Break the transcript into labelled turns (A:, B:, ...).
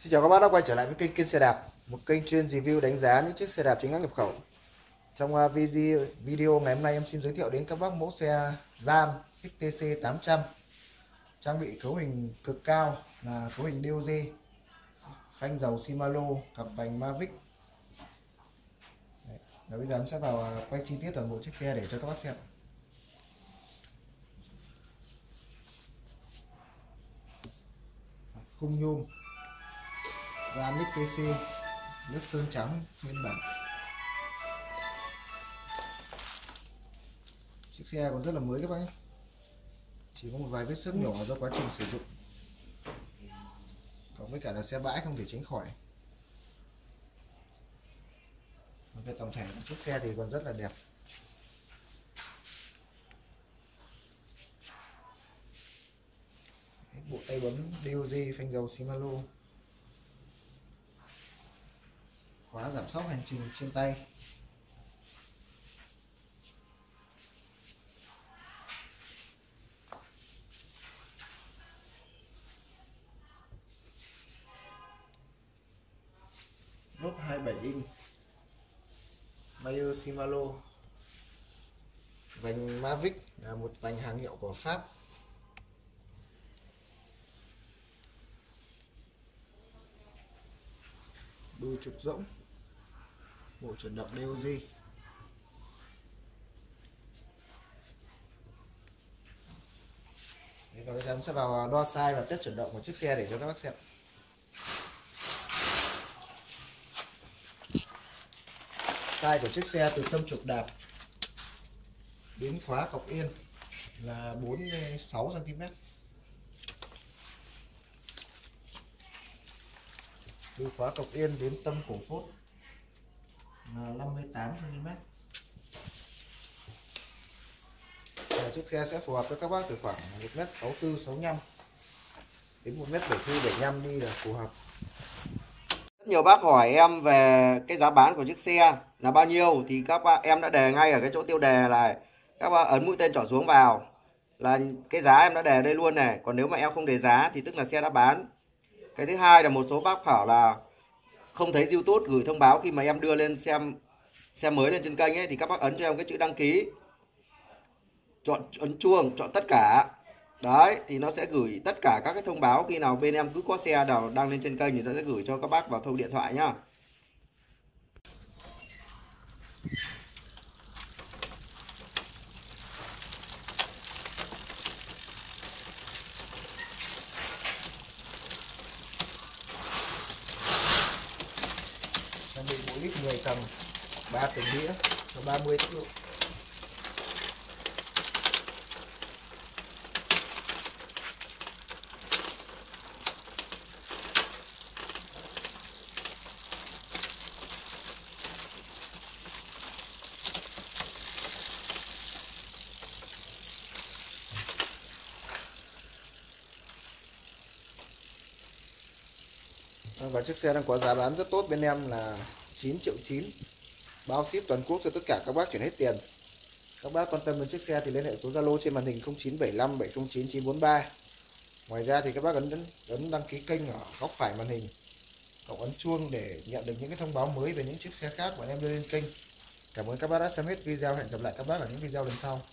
A: Xin chào các bác đã quay trở lại với kênh Kiên Xe Đạp, một kênh chuyên review đánh giá những chiếc xe đạp chính hãng nhập khẩu. Trong video ngày hôm nay em xin giới thiệu đến các bác mẫu xe Gian XTC 800 trang bị cấu hình cực cao là cấu hình DOG, phanh dầu Shimano, cặp vành Mavic. Và bây giờ em sẽ vào quay chi tiết toàn bộ chiếc xe để cho các bác xem. Khung nhôm Gian XTC, nước sơn trắng nguyên bản. Chiếc xe còn rất là mới các bác nhé, chỉ có một vài vết xước nhỏ do quá trình sử dụng, cộng với cả là xe bãi không thể tránh khỏi. Về tổng thể chiếc xe thì còn rất là đẹp. Bộ tay bấm DOG, phanh dầu Shimano, khóa giảm sóc hành trình trên tay, lốp 27 inch Mayer Shimano, vành Mavic là một vành hàng hiệu của Pháp. Đuôi trục rỗng, bộ chuyển động DOG. Và bây giờ em sẽ vào đo size và test chuyển động của chiếc xe để cho các bác xem. Size của chiếc xe từ tâm trục đạp đến khóa cọc yên là 46 cm. Từ khóa cọc yên đến tâm cổ phốt là 58 cm. Chiếc xe sẽ phù hợp với các bác từ khoảng 1m64 65 đến 1m74 75 đi là phù hợp. Rất nhiều bác hỏi em về cái giá bán của chiếc xe là bao nhiêu thì các bác em đã đề ngay ở cái chỗ tiêu đề này, các bác ấn mũi tên chọn xuống vào là cái giá em đã đề đây luôn này. Còn nếu mà em không đề giá thì tức là xe đã bán. Cái thứ hai là một số bác bảo là không thấy YouTube gửi thông báo khi mà em đưa lên xem xe mới lên trên kênh ấy, thì các bác ấn cho em cái chữ đăng ký, chọn ấn chuông, chọn tất cả. Đấy thì nó sẽ gửi tất cả các cái thông báo khi nào bên em cứ có xe nào đăng lên trên kênh thì nó sẽ gửi cho các bác vào thông điện thoại nhá. Trang bị bộ lít 10 tầng, 3 tầng đĩa và 30 tốc độ. Và chiếc xe đang có giá bán rất tốt bên em là 9,9 triệu, bao ship toàn quốc cho tất cả các bác chuyển hết tiền. Các bác quan tâm đến chiếc xe thì liên hệ số Zalo trên màn hình 0975 709 943. Ngoài ra thì các bác ấn đăng ký kênh ở góc phải màn hình, cộng ấn chuông để nhận được những cái thông báo mới về những chiếc xe khác mà em đưa lên kênh. Cảm ơn các bác đã xem hết video, hẹn gặp lại các bác ở những video lần sau.